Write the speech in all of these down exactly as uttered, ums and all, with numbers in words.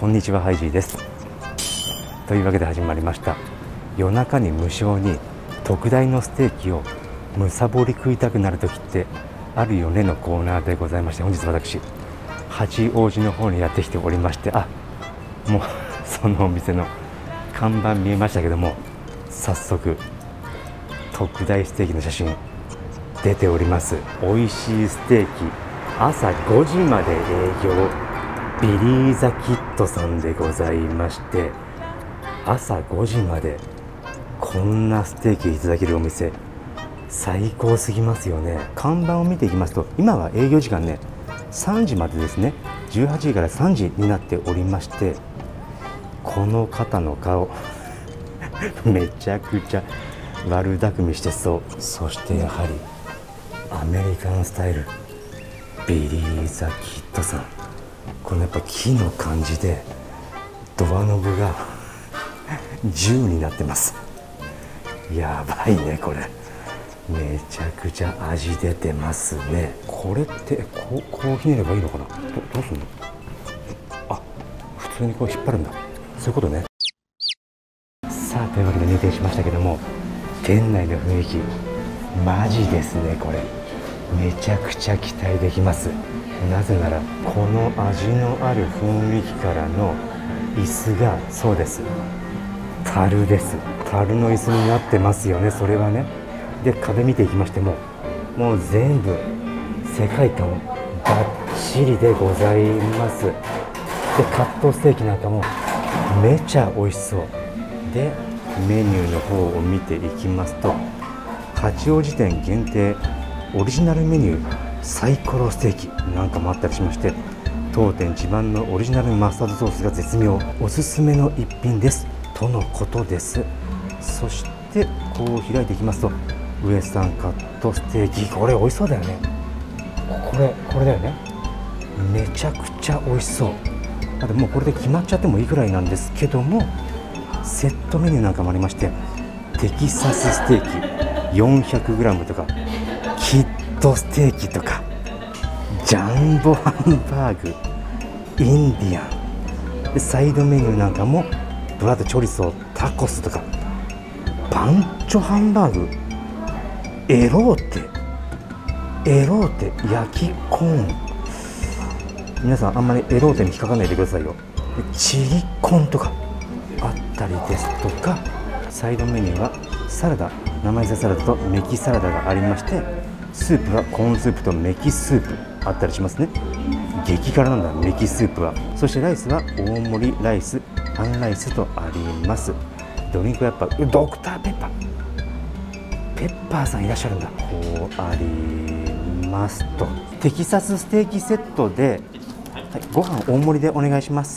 こんにちは、ハイジーです。というわけで始まりました。夜中に無性に特大のステーキをむさぼり食いたくなる時ってあるよねのコーナーでございまして、本日私八王子の方にやってきておりまして、あ、もうそのお店の看板見えましたけども、早速特大ステーキの写真出ております。美味しいステーキ、朝ごじまで営業、ビリーザキッドさんでございまして、朝ごじまでこんなステーキいただけるお店、最高すぎますよね。看板を見ていきますと、今は営業時間ねさんじまでですね、じゅうはちじからさんじになっておりまして、この方の顔めちゃくちゃ悪巧みしてそう。そしてやはりアメリカンスタイル、ビリーザキッドさん、このやっぱ木の感じでドアノブがじゅうになってます。やばいね、これめちゃくちゃ味出てますね。これってこう、こうひねればいいのかな。 ど, どうするの。あ、普通にこう引っ張るんだ。そういうことね。さあ、というわけで入店しましたけども、店内の雰囲気マジですね。これめちゃくちゃ期待できます。なぜならこの味のある雰囲気からの椅子が、そうです、樽です。樽の椅子になってますよね。それはね。で、壁見ていきましても、もう全部世界観バッチリでございます。で、カットステーキなんかもめちゃ美味しそうで、メニューの方を見ていきますと、八王子店限定オリジナルメニューサイコロステーキなんかもあったりしまして、当店自慢のオリジナルマスタードソースが絶妙、おすすめの一品ですとのことです。そしてこう開いていきますと、ウエスタンカットステーキ、これ美味しそうだよね。これこれだよね。めちゃくちゃ美味しそう。あともうこれで決まっちゃってもいいぐらいなんですけども、セットメニューなんかもありまして、テキサスステーキ よんひゃくグラム とか、キッドステーキとか、ジャンボハンバーグ、インディアンで、サイドメニューなんかもブラッドチョリソー、タコスとか、パンチョハンバーグ、エローテエローテ焼きコーン、皆さんあんまりエローテに引っかかんないでくださいよ。でチリコンとかあったりですとか、サイドメニューはサラダ、生野菜サラダとメキサラダがありまして、スープはコーンスープとメキスープあったりしますね。激辛なんだ、メキスープは。そしてライスは大盛りライス、半ライスとあります。ドリンクはやっぱドクターペッパー、ペッパーさんいらっしゃるんだ。こうありますと、テキサスステーキセットで、はい、ご飯大盛りでお願いします。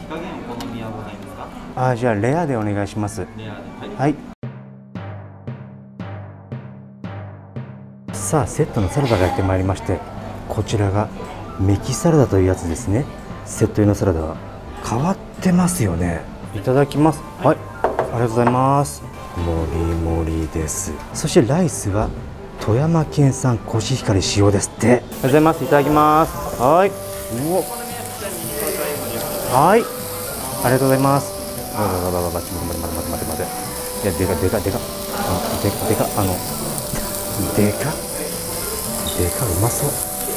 あ、じゃあレアでお願いします。はい。さあ、セットのサラダがやってまいりまして、こちらがメキサラダというやつですね。セット用のサラダは変わってますよね。いただきます。はい、ありがとうございます。もりもりです。そしてライスは富山県産コシヒカリ使用ですって。ありがとうございます。いただきます。はい、うお、はい、ありがとうございます。あららららら、待って待って待って待って待って、いや、でかでかでかでかでか、あのでかでか、うまそう。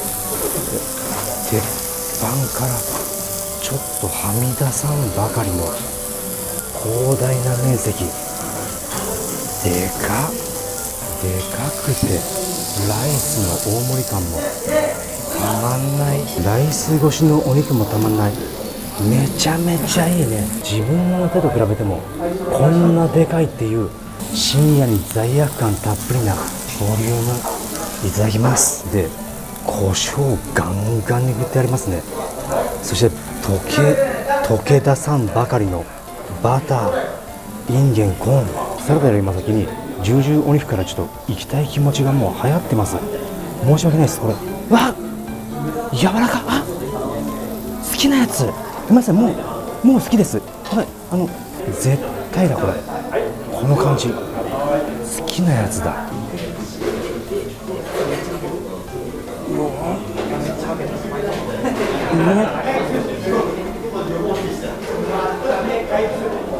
鉄板からちょっとはみ出さんばかりの広大な面積、でかでかくて、ライスの大盛り感もたまんない、ライス越しのお肉もたまんない、めちゃめちゃいいね。自分の手と比べてもこんなでかいっていう、深夜に罪悪感たっぷりなボリューム、いただきます。で、胡椒ガンガンに振ってありますね。そして溶け溶け出さんばかりのバター、インゲン、コーン、サラダより今先にジュージューお肉からちょっと行きたい気持ちがもう流行ってます。申し訳ないです。これわっ、柔らか、あ、好きなやつ、ごめんなさい、もうもう好きです。これあの絶対だ、これこの感じ好きなやつだ。うまい。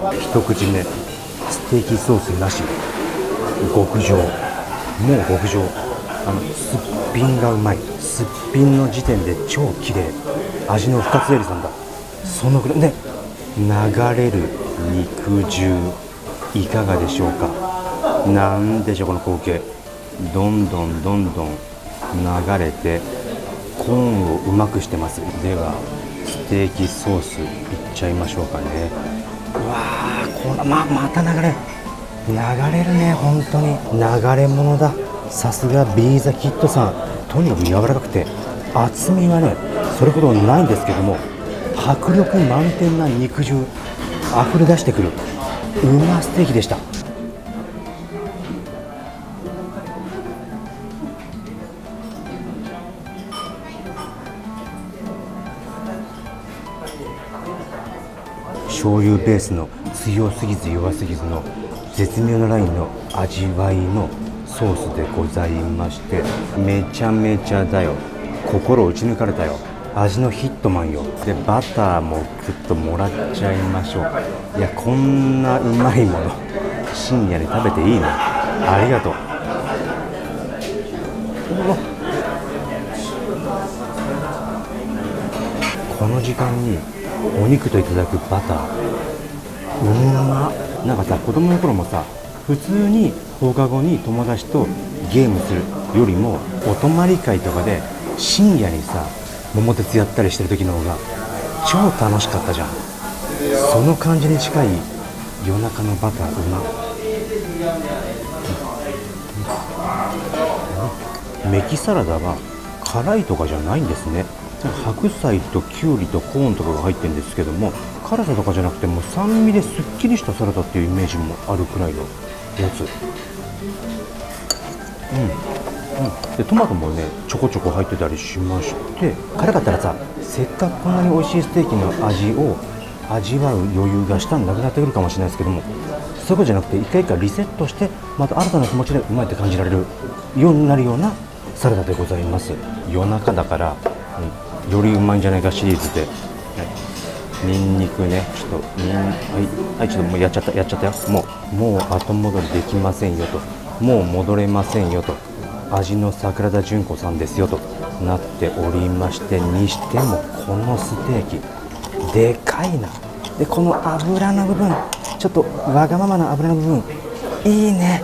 一口目ステーキソースなし、極上、もう極上。あのすっぴんがうまい。すっぴんの時点で超綺麗。味の深津絵里さんだ。そのぐらいね。流れる肉汁いかがでしょうか。なんでしょうこの光景。どんどんどんどん流れてコーンをうまくしてます。ではステーキソースいっちゃいましょうかね。うわー、この ま, また流れ流れるね。本当に流れ物だ。さすがビーザキッドさん。とにかく柔らかくて厚みはねそれほどないんですけども、迫力満点な肉汁あふれ出してくるうまステーキでした。醤油ベースの強すぎず弱すぎずの絶妙なラインの味わいのソースでございまして、めちゃめちゃだよ。心打ち抜かれたよ。味のヒットマンよ。でバターもぐっともらっちゃいましょう。いや、こんなうまいもの深夜に食べていいの。ありがとう。この時間にお肉といただくバター、うま。なんかさ、子供の頃もさ、普通に放課後に友達とゲームするよりもお泊まり会とかで深夜にさ桃鉄やったりしてる時の方が超楽しかったじゃん。その感じに近い夜中のバターうま。メキサラダは辛いとかじゃないんですね。白菜ときゅうりとコーンとかが入ってるんですけども、辛さとかじゃなくてもう酸味ですっきりしたサラダっていうイメージもあるくらいのやつ。うん、うん、でトマトもねちょこちょこ入ってたりしまして、辛かったらさ、せっかくこんなに美味しいステーキの味を味わう余裕が舌になくなってくるかもしれないですけども、そういうことじゃなくて一回一回リセットしてまた新たな気持ちでうまいって感じられるようになるようなサラダでございます。夜中だから、うん、よりうまいんじゃないかシリーズで、ニンニクね、ちょっと、んはい、はい、ちょっともうやっちゃった、やっちゃったよ。もう、もう後戻りできませんよと、もう戻れませんよと、味の桜田淳子さんですよとなっておりまして、にしてもこのステーキ、でかいな。で、この油の部分、ちょっとわがままな油の部分、いいね。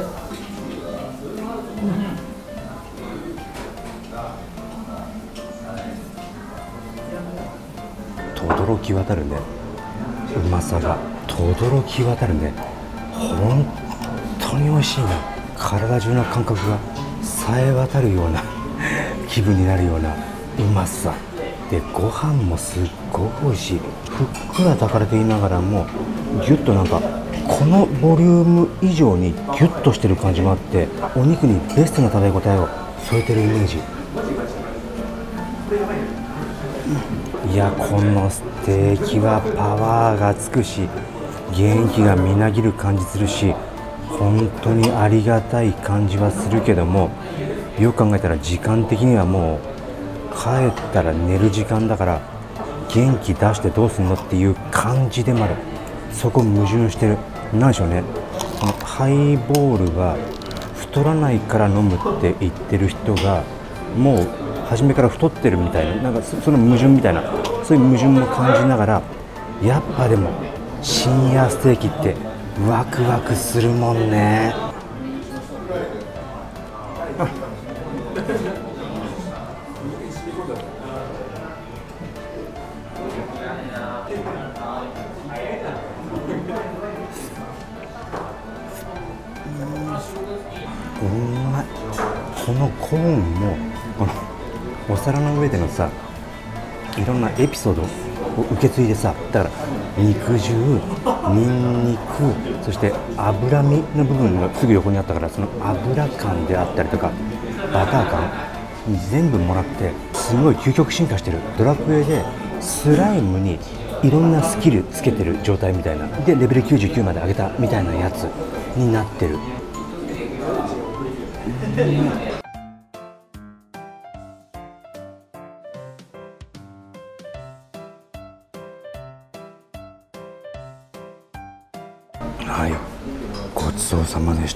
轟き渡るね、うまさが轟き渡るね。本当に美味しいな。体中の感覚がさえ渡るような気分になるようなうまさで、ご飯もすっごく美味しい。ふっくら炊かれていながらもギュッと、なんかこのボリューム以上にギュッとしてる感じもあって、お肉にベストな食べ応えを添えてるイメージ。いや、このステーキはパワーがつくし元気がみなぎる感じするし、本当にありがたい感じはするけども、よく考えたら時間的にはもう帰ったら寝る時間だから、元気出してどうすんのっていう感じでもある。そこ矛盾してる。なんでしょうね、このハイボールは太らないから飲むって言ってる人がもう初めから太ってるみたいな、なんかその矛盾みたいな、そういう矛盾も感じながら、やっぱでも深夜ステーキってワクワクするもんね。うまい。このコーンもこのお皿の上でのさ、いろんなエピソードを受け継いでさ、だから肉汁、ニンニク、そして脂身の部分がすぐ横にあったから、その油感であったりとかバター感全部もらって、すごい究極進化してる。ドラクエでスライムにいろんなスキルつけてる状態みたいなで、レベルきゅうじゅうきゅうまで上げたみたいなやつになってる。 はい、ごちそうさまでした。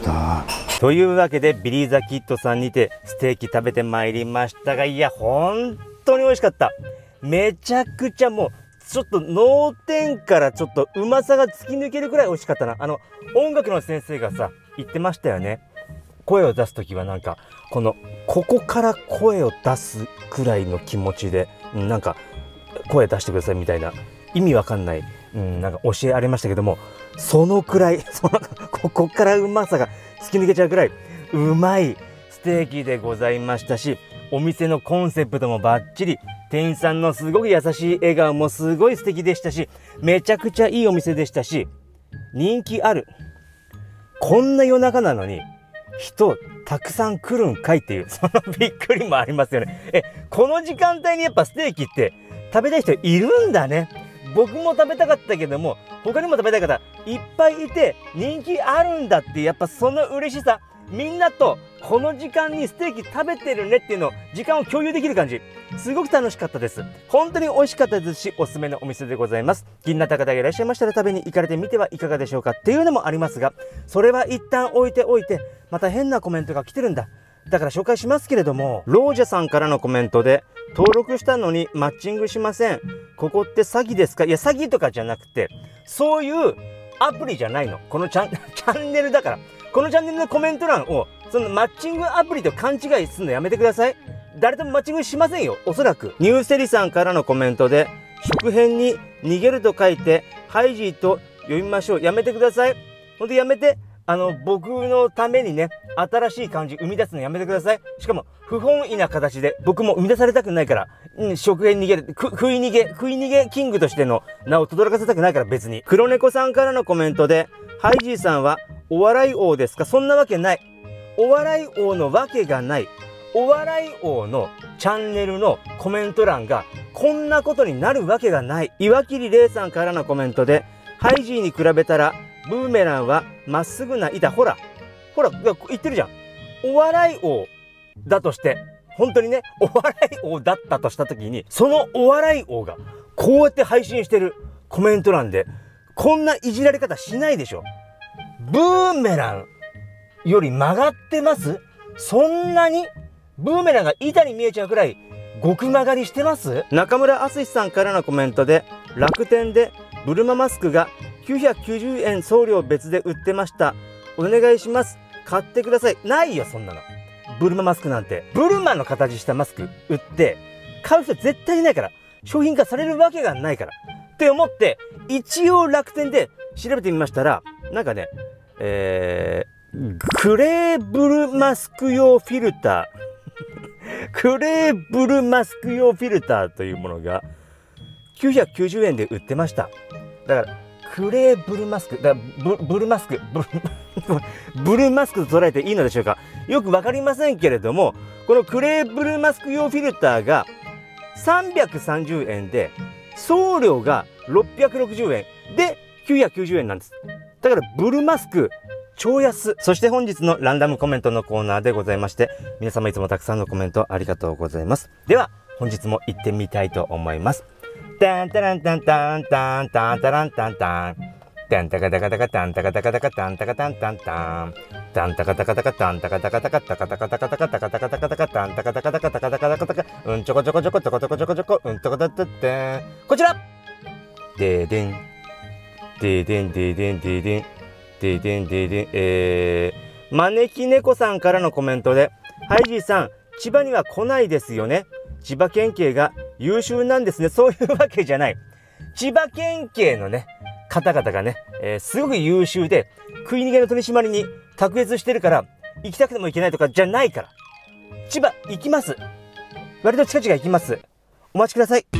というわけでビリー・ザ・キッドさんにてステーキ食べてまいりましたが、いや本当に美味しかった。めちゃくちゃもうちょっと脳天からちょっとうまさが突き抜けるくらい美味しかったな。あの音楽の先生がさ言ってましたよね。声を出す時はなんかこのここから声を出すくらいの気持ちで、うん、なんか声出してくださいみたいな意味わかんない、うん、なんか教えありましたけども、そのくらいそのここからうまさが突き抜けちゃうくらいうまいステーキでございましたし、お店のコンセプトもバッチリ、店員さんのすごく優しい笑顔もすごい素敵でしたし、めちゃくちゃいいお店でしたし、人気ある。こんな夜中なのに人たくさん来るんかいっていう、そのびっくりもありますよね。え、この時間帯にやっぱステーキって食べたい人いるんだね。僕も食べたかったけども、他にも食べたい方いっぱいいて人気あるんだって、やっぱその嬉しさ、みんなとこの時間にステーキ食べてるねっていうのを時間を共有できる感じ、すごく楽しかったです。本当に美味しかったですし、おすすめのお店でございます。気になった方がいらっしゃいましたら食べに行かれてみてはいかがでしょうかっていうのもありますが、それは一旦置いておいて、また変なコメントが来てるんだ。だから紹介しますけれども、ロージャさんからのコメントで、登録したのにマッチングしません。ここって詐欺ですか？いや、詐欺とかじゃなくて、そういうアプリじゃないの。このチャン、チャンネルだから。このチャンネルのコメント欄を、そのマッチングアプリと勘違いするのやめてください。誰ともマッチングしませんよ、おそらく。ニューセリさんからのコメントで、食編に逃げると書いて、ハイジーと読みましょう。やめてください。ほんとやめて。あの、僕のためにね、新しい漢字生み出すのやめてください。しかも、不本意な形で、僕も生み出されたくないから、うん、食編に逃げる、く、食い逃げ、食い逃げキングとしての名を轟かせたくないから別に。黒猫さんからのコメントで、ハイジーさんはお笑い王ですか？そんなわけない。お笑い王のわけがない。お笑い王のチャンネルのコメント欄がこんなことになるわけがない。岩切玲さんからのコメントで、ハイジーに比べたら、ブーメランはまっすぐな板。ほら、ほら、言ってるじゃん。お笑い王だとして、本当にね、お笑い王だったとしたときに、そのお笑い王がこうやって配信してるコメント欄で、こんないじられ方しないでしょ。ブーメランより曲がってます？そんなにブーメランが板に見えちゃうくらい極曲がりしてます？中村敦さんからのコメントで、楽天でブルママスクがきゅうひゃくきゅうじゅうえん送料別で売ってました。お願いします。買ってください。ないよ、そんなの。ブルママスクなんて。ブルマの形したマスク売って買う人絶対いないから。商品化されるわけがないから。って思って、一応楽天で調べてみましたら、なんかね、えー、クレーブルマスク用フィルター。クレーブルマスク用フィルターというものがきゅうひゃくきゅうじゅうえんで売ってました。だから、クレーブルマスク、だブブルマスク、ブル、ブルマスクと捉えていいのでしょうか。よくわかりませんけれども、このクレーブルマスク用フィルターがさんびゃくさんじゅうえんで、送料がろっぴゃくろくじゅうえんできゅうひゃくきゅうじゅうえんなんです。だからブルマスク超安。そして本日のランダムコメントのコーナーでございまして、皆様いつもたくさんのコメントありがとうございます。では本日も行ってみたいと思います。タンタランタンタンタンタンタランタンタンタンタカタカタカタンタカタカタカタンタカタンタンタンタンタカタカタカタンタカタカタカタカタカタカタカタカタカタカタカタンタカタカタカタカタカタカタカうんちょこちょこちょこちょこちょこちょこちょこうんちょこだったってこちらででんででんででんででんででんででんえー招き猫さんからのコメントで、ハイジーさん千葉には来ないですよね。千葉県警が優秀なんですね。そういうわけじゃない。千葉県警のね方々がね、えー、すごく優秀で食い逃げの取り締まりに卓越してるから行きたくても行けないとかじゃないから。千葉行きます。割と近々行きます。お待ちください。